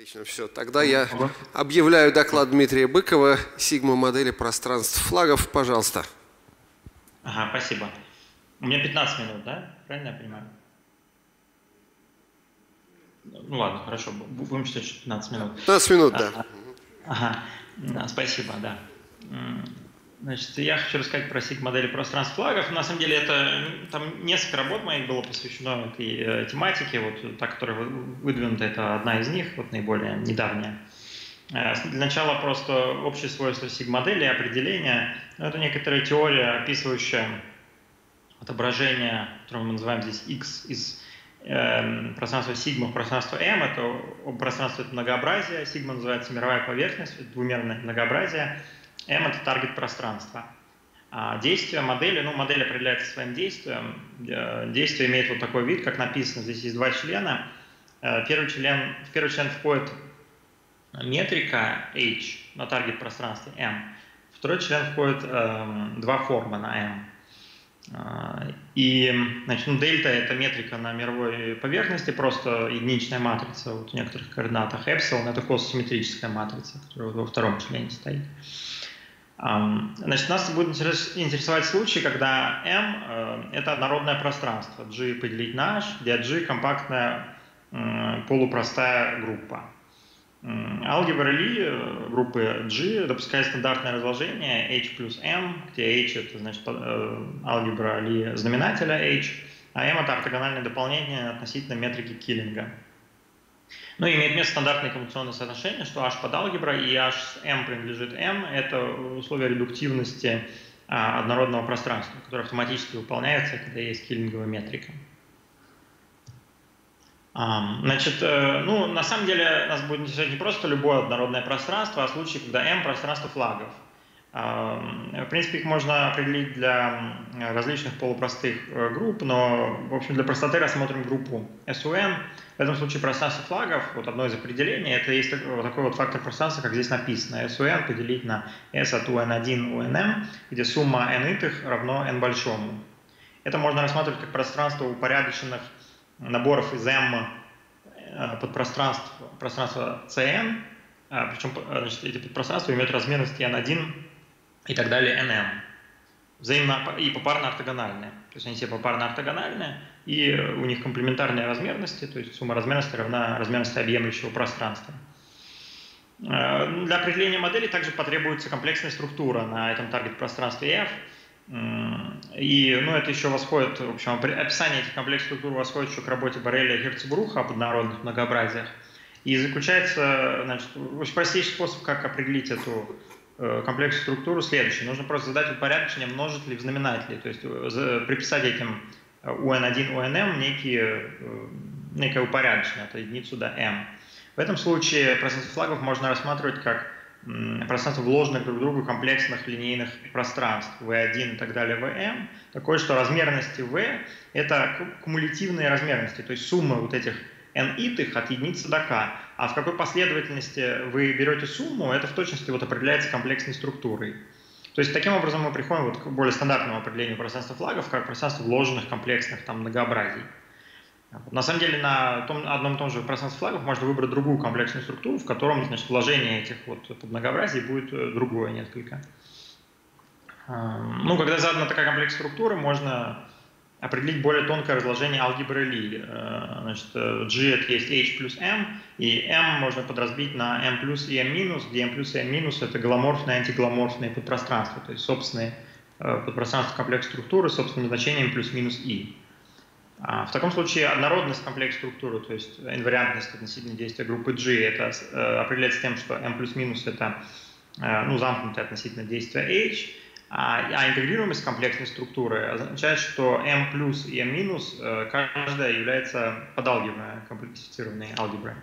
Отлично, все. Тогда я объявляю доклад Дмитрия Быкова, сигма модели пространств флагов. Пожалуйста. Ага, спасибо. У меня 15 минут, да? Правильно я понимаю? Ну ладно, хорошо, будем считать, что 15 минут. 15 минут, да. Ага, спасибо, да. Значит, я хочу рассказать про сигма-модели пространств флагов. На самом деле, там несколько работ моих было посвящено этой тематике. Вот та, которая выдвинута, это одна из них, вот наиболее недавняя. Для начала просто общие свойства сигма-модели, определения. Это некоторая теория, описывающая отображение, которое мы называем здесь x из пространства сигма в пространство m. Это пространство — это многообразие. Сигма называется мировая поверхность, это двумерное многообразие. M — это таргет пространства. А действие модели, модель определяется своим действием. Действие имеет вот такой вид, как написано. Здесь есть два члена. В первый член входит метрика h на таргет пространстве m. В второй член входит два форма на m. И, значит, дельта — это метрика на мировой поверхности, просто единичная матрица вот в некоторых координатах. Эпсилон — это кососимметрическая матрица, которая во втором члене стоит. Значит, нас будет интересовать случай, когда M — это однородное пространство, G поделить на H, где G — компактная полупростая группа. Алгебра Ли группы G допускает стандартное разложение H плюс M, где H — это, значит, алгебра Ли знаменателя H, а M — это ортогональное дополнение относительно метрики Киллинга. Имеет место стандартное коммутационное соотношение, что H под алгеброй и H с M принадлежит M. Это условие редуктивности однородного пространства, которое автоматически выполняется, когда есть киллинговая метрика. Значит, на самом деле нас будет интересовать не просто любое однородное пространство, а случай, когда M — пространство флагов. В принципе, их можно определить для различных полупростых групп, но, в общем, для простоты рассмотрим группу SUN. В этом случае пространство флагов, вот одно из определений, это есть вот такой вот фактор пространства, как здесь написано. SUN поделить на S от UN1 UNM, где сумма n итых равно n большому. Это можно рассматривать как пространство упорядоченных наборов из M подпространства CN, причем, значит, эти подпространства имеют размерности n1 и так далее nm, взаимно и попарно ортогональные. То есть они все попарно ортогональные, и у них комплементарные размерности, то есть сумма размерности равна размерности объемлющего пространства. Для определения модели также потребуется комплексная структура на этом таргет-пространстве F. И это еще восходит, в общем, описание этих комплексных структур восходит еще к работе Борреля и Герцбруха об однородных многообразиях. И заключается, значит, очень простейший способ, как определить эту комплексную структуру, следующий. Нужно просто задать упорядочение множителей в знаменателе, то есть приписать этим UN1, UNM некое упорядочение от единицу до m. В этом случае пространство флагов можно рассматривать как пространство вложенных друг в другу комплексных линейных пространств V1 и так далее, Vm, такое, что размерности V — это кумулятивные размерности, то есть сумма вот этих n итых от единицы до k. А в какой последовательности вы берете сумму, это в точности вот определяется комплексной структурой. То есть таким образом мы приходим вот к более стандартному определению пространства флагов, как пространство вложенных комплексных многообразий. На самом деле на одном и том же пространстве флагов можно выбрать другую комплексную структуру, в котором, значит, вложение этих вот подмногообразий будет другое несколько. Когда задана такая комплексная структура, можно определить более тонкое разложение алгебры Ли. Значит, G — это есть H плюс M, и M можно подразбить на M плюс и M минус, где M плюс и M минус — это голоморфные и антиголоморфные подпространства, то есть собственные подпространства комплексной структуры с собственным значением плюс-минус И. В таком случае однородность комплексной структуры, то есть инвариантность относительно действия группы G, это определяется тем, что M плюс-минус — это замкнутое относительно действия H, а интегрируемость комплексной структуры означает, что M плюс и M минус каждая является подалгеброй, комплексифицированной алгеброй.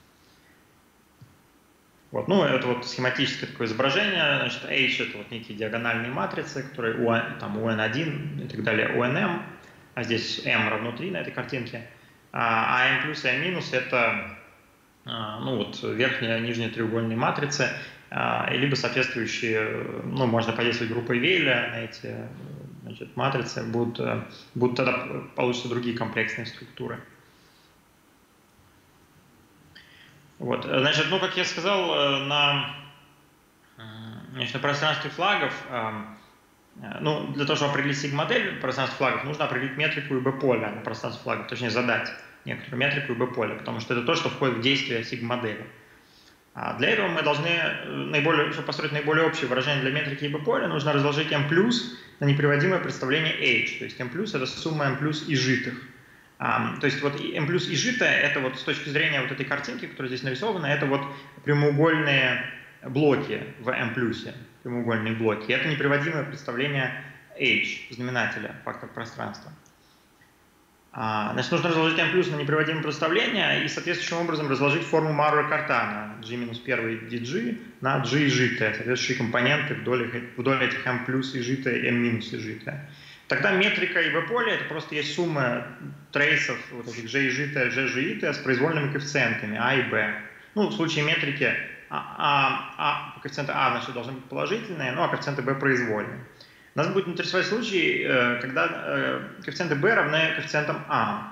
Вот. Это вот схематическое такое изображение. Значит, H — это вот некие диагональные матрицы, которые UN1 и так далее, UNM, а здесь M равно 3 на этой картинке. А M плюс и M минус — это верхняя и нижняя треугольные матрицы, либо соответствующие, можно подействовать группой Вейля на эти, значит, матрицы, будут тогда получатся другие комплексные структуры. Вот. Значит, ну, как я сказал, на пространстве флагов, ну, для того, чтобы определить сигма-модель пространства флагов, нужно определить метрику и b-поля на пространстве флагов, точнее задать некоторую метрику и b-поля, потому что это то, что входит в действие сигма-модели. А для этого мы должны, чтобы построить наиболее общее выражение для метрики и b-поля, нужно разложить m+ на неприводимое представление h, то есть m+ это сумма m+ изжитых. То есть вот m+ изжитое, это вот с точки зрения вот этой картинки, которая здесь нарисована, это вот прямоугольные блоки в m+, прямоугольные блоки. Это неприводимое представление h, знаменателя, фактор пространства. Значит, нужно разложить m+ на неприводимое представление и соответствующим образом разложить форму Маура-Картана g-1 dg на g изжитое, соответствующие компоненты вдоль этих m+ изжитое и m- изжитое. Тогда метрика и b-поле это просто есть сумма трейсов вот этих g изжитое, g изжитое с произвольными коэффициентами a и b. Ну, в случае метрики коэффициенты а, значит, должны быть положительные, ну а коэффициенты b произвольные. Нас будет интересовать случай, когда коэффициенты b равны коэффициентам а.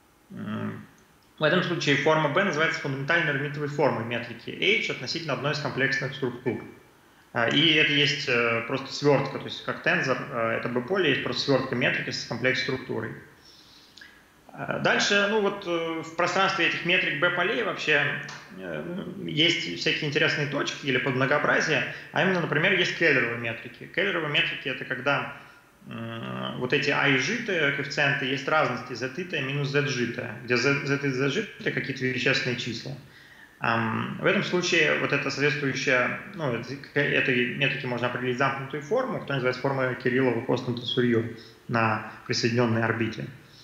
В этом случае форма b называется фундаментальной эрмитовой формой метрики h относительно одной из комплексных структур. И это есть просто свертка, то есть как тензор, это b-поле, есть просто свертка метрики с комплекс-структурой. Дальше, ну вот в пространстве этих метрик b-полей вообще есть всякие интересные точки или подмногообразия, а именно, например, есть Келлеровые метрики. Келлеровые метрики это когда вот эти а и житые коэффициенты есть разности z-титая минус z-житая, где z и z-житая какие-то вещественные числа. В этом случае вот это соответствующее, ну, этой метрике можно определить замкнутую форму, которая называется формой Кириллова-Костенко-Сурьё на присоединенной орбите.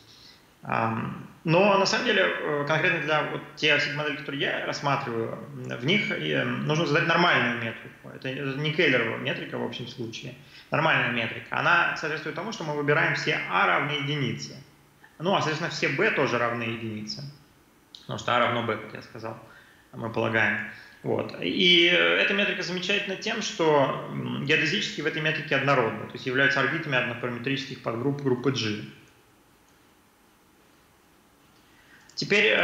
Но на самом деле, конкретно для вот тех сигма-моделей, которые я рассматриваю, в них нужно задать нормальную метрику. Это не Келлерова метрика в общем случае. Нормальная метрика. Она соответствует тому, что мы выбираем все а равны единице. Ну, а, соответственно, все b тоже равны единице. Потому что а равно b, как я сказал, мы полагаем. Вот. И эта метрика замечательна тем, что геодезически в этой метрике однородны, то есть являются орбитами однопараметрических подгрупп группы G. Теперь,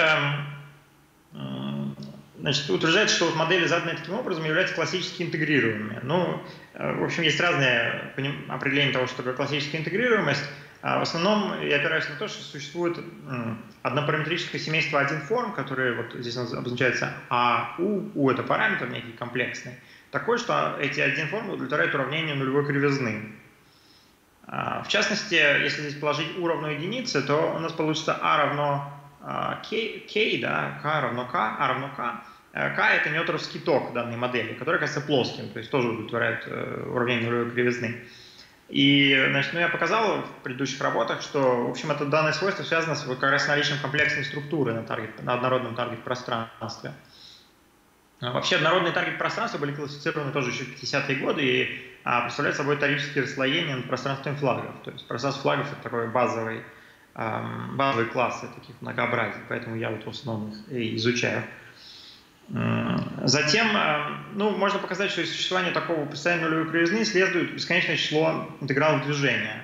значит, утверждается, что вот модели, заданные таким образом, являются классически интегрируемыми. Ну, в общем, есть разные определения того, что такое классическая интегрируемость. В основном я опираюсь на то, что существует однопараметрическое семейство 1 форм, которые вот здесь обозначается А, У это параметр некий комплексный, такой, что эти 1 формы удовлетворяют уравнению нулевой кривизны. В частности, если здесь положить U равно единице, то у нас получится А равно K, да, K равно K, А равно K. K это ньютоновский ток данной модели, который кажется плоским, то есть тоже удовлетворяет уравнение нулевой кривизны. И, значит, ну, я показал в предыдущих работах, что, в общем, это данное свойство связано с как раз наличием комплексной структуры на однородном таргет-пространстве. Вообще, однородные таргет-пространства были классифицированы тоже еще в 50-е годы и представляют собой тарифские расслоения над пространством флагов. То есть пространство флагов — это такой базовые классы таких многообразий, поэтому я вот в основном их и изучаю. Затем, ну, можно показать, что из существования такого постоянной нулевой кривизны следует бесконечное число интегралов движения.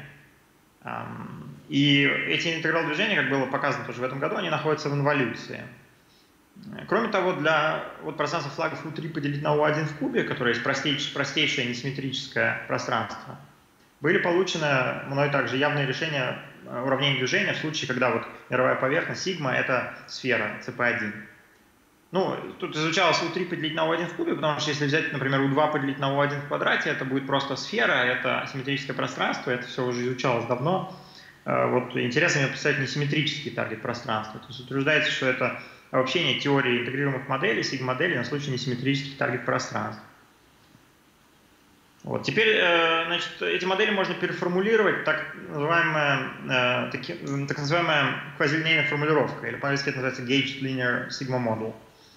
И эти интегралы движения, как было показано тоже в этом году, они находятся в инволюции. Кроме того, для вот пространства флагов U3 поделить на U1 в кубе, которое есть простейшее несимметрическое пространство, были получены мной также явные решения уравнений движения в случае, когда вот мировая поверхность сигма — это сфера CP1. Ну, тут изучалось U3 поделить на U1 в кубе, потому что если взять, например, U2 поделить на U1 в квадрате, это будет просто сфера, это асимметрическое пространство, это все уже изучалось давно. Вот интересно мне представить несимметрический таргет пространства. То есть утверждается, что это обобщение теории интегрируемых моделей, сигма-моделей на случай несимметрических таргет пространств. Вот. Теперь, значит, эти модели можно переформулировать так называемая квазилинейная формулировка, или по-английски это называется Gauged Linear Sigma Model.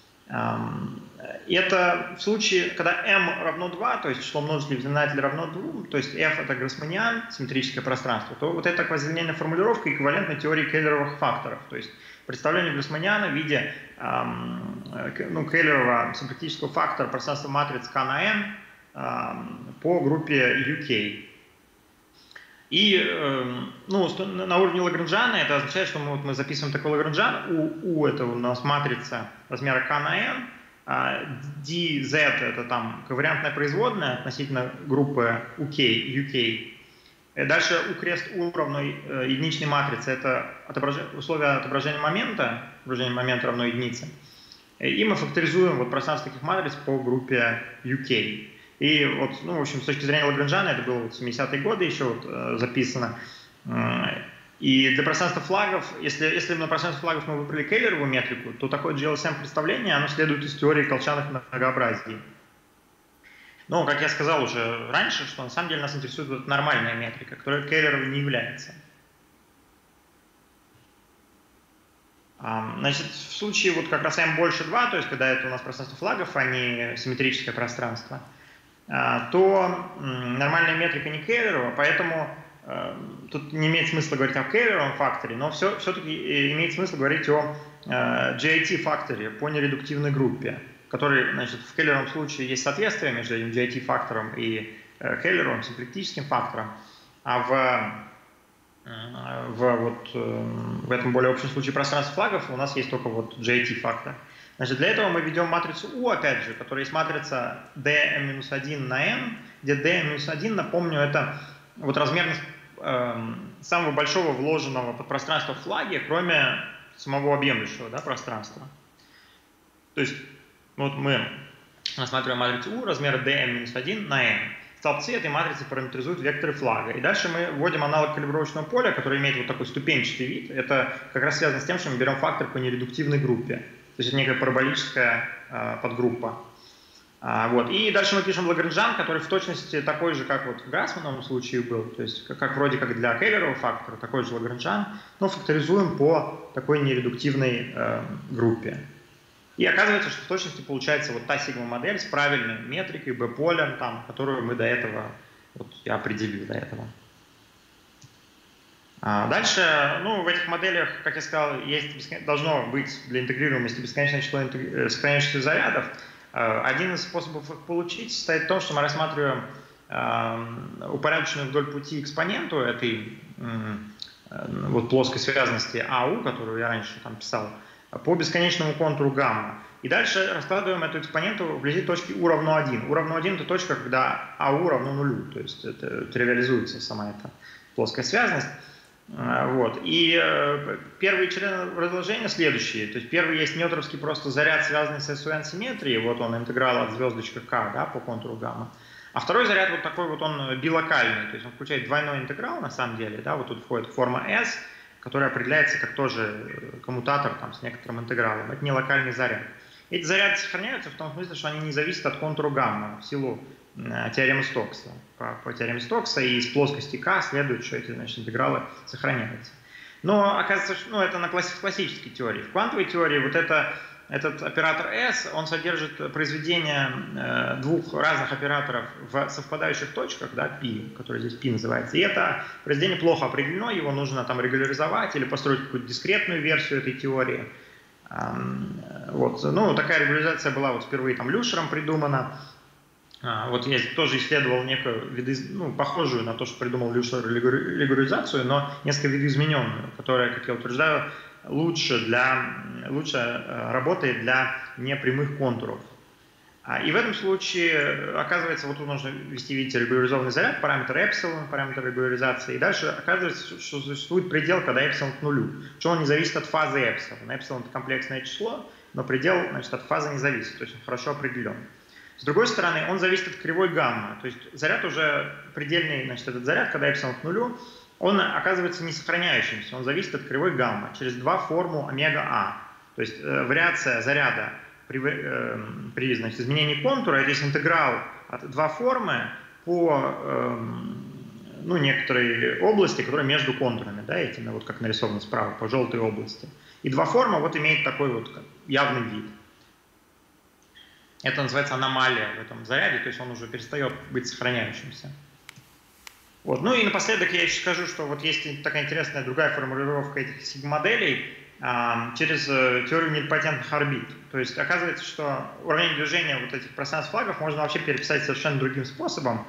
Это в случае, когда m равно 2, то есть число множителей знаменателя равно 2, то есть f это Гроссманиан, симметрическое пространство, то вот эта квазилинейная формулировка эквивалентна теории Келлеровых факторов, то есть представление Гроссманиана в виде Келлерова симпатического фактора пространства матриц K на n по группе UK. И на уровне Лагранжана это означает, что мы записываем такой Лагранжан, U это у нас матрица размера k на n, а dz это там ковариантная производная относительно группы UK. Дальше U крест U равно единичной матрице, это условие отображения момента равно единице. И мы факторизуем вот пространство таких матриц по группе UK. И вот, в общем, с точки зрения Лагранжана, это было в 70-е годы еще записано. И для пространства флагов, если на пространство флагов мы выбрали Кейлерову метрику, то такое GLSM-представление, оно следует из теории колчанных многообразий. Но, как я сказал уже раньше, что на самом деле нас интересует вот нормальная метрика, которая Кейлеровой не является. Значит, в случае вот как раз m больше 2, то есть когда это у нас пространство флагов, а не симметрическое пространство, то нормальная метрика не Кейлерова, поэтому тут не имеет смысла говорить о Кейлеровом факторе, но все-таки имеет смысл говорить о GIT-факторе по нередуктивной группе, который, значит, в Кейлеровом случае есть соответствие между этим GIT-фактором и Кейлеровым симплектическим фактором, а в этом более общем случае пространства флагов у нас есть только вот GIT-фактор. Значит, для этого мы ведем матрицу U, опять же, которая есть матрица dm-1 на n, где dm-1, напомню, это вот размерность самого большого вложенного подпространства в флаге, кроме самого объемлющего, да, пространства. То есть вот мы рассматриваем матрицу U размера dm-1 на n. Столбцы этой матрицы параметризуют векторы флага. И дальше мы вводим аналог калибровочного поля, который имеет вот такой ступенчатый вид. Это как раз связано с тем, что мы берем фактор по нередуктивной группе. То есть это некая параболическая подгруппа. Вот. И дальше мы пишем Лагранжан, который в точности такой же, как вот в Грассмановом случае был. То есть как вроде как для Кейлерового фактора, такой же Лагранжан, но факторизуем по такой нередуктивной группе. И оказывается, что в точности получается вот та сигма-модель с правильной метрикой, b-полем, которую мы до этого, вот я определил до этого. Дальше, в этих моделях, как я сказал, должно быть для интегрируемости бесконечное число сохраняющихся зарядов. Один из способов их получить состоит в том, что мы рассматриваем упорядоченную вдоль пути экспоненту этой вот плоской связанности АУ, которую я раньше там писал, по бесконечному контуру гамма. И дальше раскладываем эту экспоненту вблизи точки U равно 1. U равно 1 – это точка, когда АУ равно нулю, то есть это тривиализуется сама эта плоская связанность. Вот. И первые члены продолжения следующие. То есть первый есть ньютоновский просто заряд, связанный с SUN симметрией, вот он интеграл от звездочка К, да, по контуру гамма. А второй заряд вот такой вот он билокальный, то есть он включает двойной интеграл на самом деле, да, вот тут входит форма S, которая определяется как тоже коммутатор там, с некоторым интегралом. Это не локальный заряд. Эти заряды сохраняются в том смысле, что они не зависят от контура гамма в силу теоремы Стокса. По теореме Стокса и из плоскости К следует, что эти, значит, интегралы сохраняются. Но оказывается, что это на классической теории. В квантовой теории вот этот оператор S, он содержит произведение двух разных операторов в совпадающих точках, да, π, который здесь π называется. И это произведение плохо определено, его нужно там регуляризовать или построить какую-то дискретную версию этой теории. Вот. Такая регуляризация была вот впервые там Люшером придумана. Вот я тоже исследовал некую похожую на то, что придумал Люшер регуляризацию, но несколько видоизмененную, которая, как я утверждаю, лучше работает для непрямых контуров. И в этом случае, оказывается, вот тут нужно ввести, видите, регуляризованный заряд, параметр эпсилон, параметр регуляризации, и дальше оказывается, что существует предел, когда эпсилон к нулю. Причем он не зависит от фазы эпсилон. Эпсилон — это комплексное число, но предел, значит, от фазы не зависит, то есть он хорошо определен. С другой стороны, он зависит от кривой гамма, то есть заряд уже предельный, значит, этот заряд, когда эпсилон к нулю, он оказывается не сохраняющимся, он зависит от кривой гамма через два форму омега-а. То есть вариация заряда при значит, изменении контура, это есть интеграл от два формы по некоторой области, которая между контурами, да, этими, вот как нарисовано справа, по желтой области. И два форма вот имеет такой вот явный вид. Это называется аномалия в этом заряде, то есть он уже перестает быть сохраняющимся. Вот. И напоследок я еще скажу, что вот есть такая интересная другая формулировка этих сигма-моделей через теорию нидпотентных орбит. То есть оказывается, что уравнение движения вот этих пространств флагов можно вообще переписать совершенно другим способом.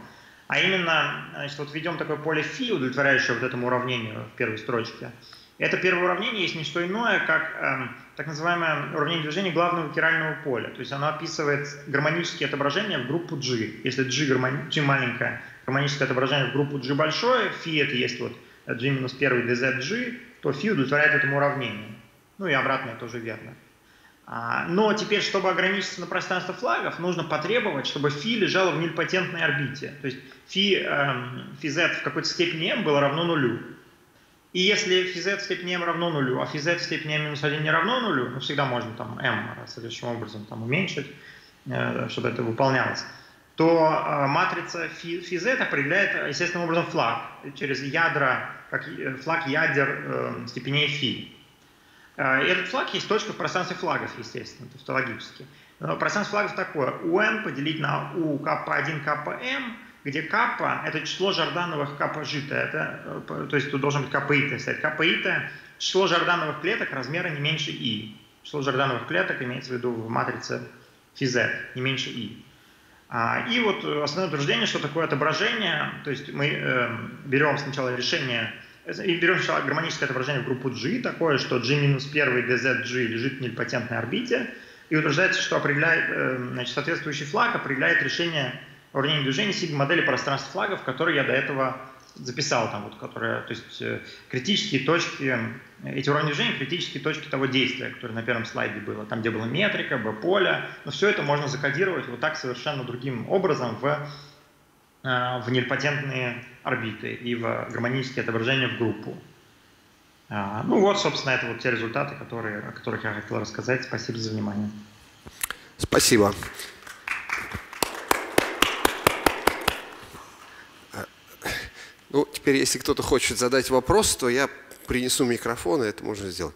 А именно, значит, вот введем такое поле φ, удовлетворяющее вот этому уравнению в первой строчке. Это первое уравнение есть не что иное, как так называемое уравнение движения главного кирального поля. То есть оно описывает гармонические отображения в группу G. Если G маленькое, гармоническое отображение в группу G большое, φ это есть вот G минус 1 dzg, то φ удовлетворяет этому уравнению. Ну и обратное тоже верно. Но теперь, чтобы ограничиться на пространство флагов, нужно потребовать, чтобы φ лежало в нильпотентной орбите. То есть φz в какой-то степени m было равно нулю. И если φz в степени m равно нулю, а φz в степени m минус 1 не равно нулю, ну всегда можно там m соответствующим образом там уменьшить, чтобы это выполнялось, то матрица φz определяет естественным образом флаг через ядра, как флаг ядер степеней φ. Этот флаг есть точка в пространстве флагов, естественно, тавтологически. Пространство флагов такое: un поделить на u k1 km, где каппа — это число жордановых каппа-жита, то есть тут должен быть каппа-ита стоять. Каппа-ита — число жордановых клеток размера не меньше i. Число жордановых клеток имеется в виду в матрице φz, не меньше i. И вот основное утверждение, что такое отображение, то есть мы берем сначала решение, берем сначала гармоническое отображение в группу G, такое, что G минус 1 dzg лежит в нильпотентной орбите, и утверждается, что значит, соответствующий флаг определяет решение уравнения движения сигма-модели пространства флагов, которые я до этого записал, там, вот, которые, то есть критические точки, эти уравнения движения — критические точки того действия, которое на первом слайде было, там, где была метрика, b-поле, но все это можно закодировать вот так совершенно другим образом в нильпотентные орбиты и в гармонические отображения в группу. Ну вот, собственно, это вот те результаты, о которых я хотел рассказать. Спасибо за внимание. Спасибо. Ну, теперь, если кто-то хочет задать вопрос, то я принесу микрофон, и это можно сделать.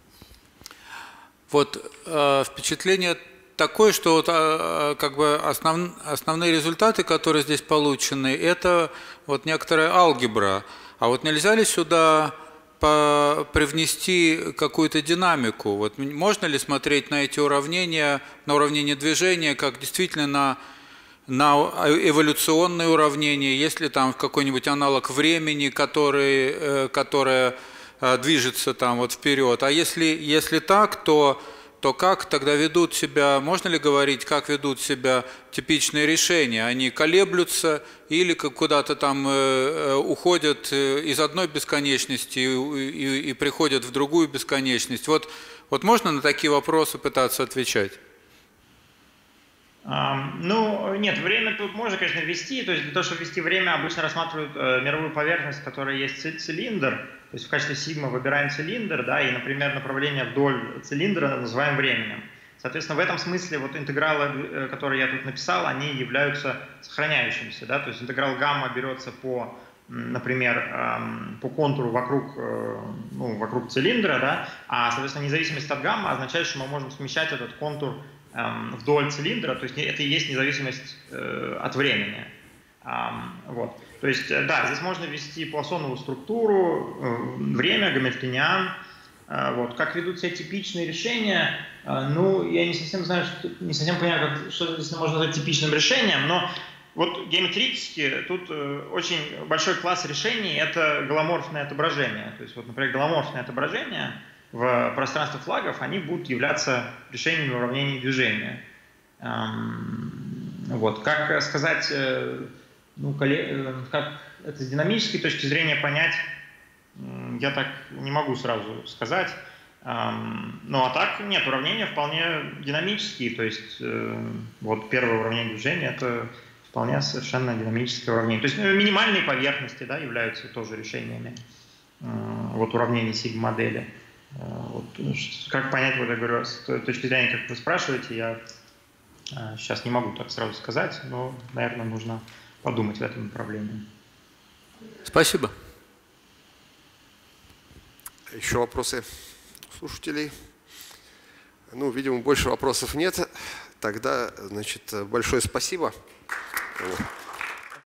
Вот впечатление такое, что вот, как бы основные результаты, которые здесь получены, это вот некоторая алгебра. А вот нельзя ли сюда привнести какую-то динамику? Вот можно ли смотреть на эти уравнения, на уравнение движения, как действительно на эволюционные уравнения, есть ли там какой-нибудь аналог времени, которое движется там вот вперед? А если так, то как тогда ведут себя, можно ли говорить, как ведут себя типичные решения? Они колеблются или куда-то там уходят из одной бесконечности и приходят в другую бесконечность? Вот можно на такие вопросы пытаться отвечать? Ну, нет, время тут можно, конечно, ввести. То есть для того, чтобы ввести время, обычно рассматривают мировую поверхность, в которой есть цилиндр. То есть в качестве сигма выбираем цилиндр, да, и, например, направление вдоль цилиндра называем временем. Соответственно, в этом смысле вот интегралы, которые я тут написал, они являются сохраняющимися, да. То есть интеграл гамма берется по, например, по контуру вокруг цилиндра, да, а, соответственно, независимость от гамма означает, что мы можем смещать этот контур вдоль цилиндра, то есть это и есть независимость от времени. Вот. То есть, да, здесь можно ввести пуассоновую структуру, время, гамильтониан. Вот. Как ведут себя типичные решения, ну, я не совсем знаю, не совсем понимаю, что здесь можно назвать типичным решением, но вот геометрически тут очень большой класс решений — это голоморфное отображение. То есть, вот, например, голоморфное отображение в пространстве флагов, они будут являться решениями уравнений движения. Вот. Как сказать, ну, как это с динамической точки зрения понять, я так не могу сразу сказать. Ну а так нет, уравнения вполне динамические, то есть вот первое уравнение движения — это вполне совершенно динамическое уравнение. То есть минимальные поверхности, да, являются тоже решениями вот уравнений сигма-модели. Вот, как понять, вот я говорю, с той точки зрения, как вы спрашиваете, я сейчас не могу так сразу сказать, но, наверное, нужно подумать в этом направлении. Спасибо. Еще вопросы слушателей? Ну, видимо, больше вопросов нет. Тогда, значит, большое спасибо.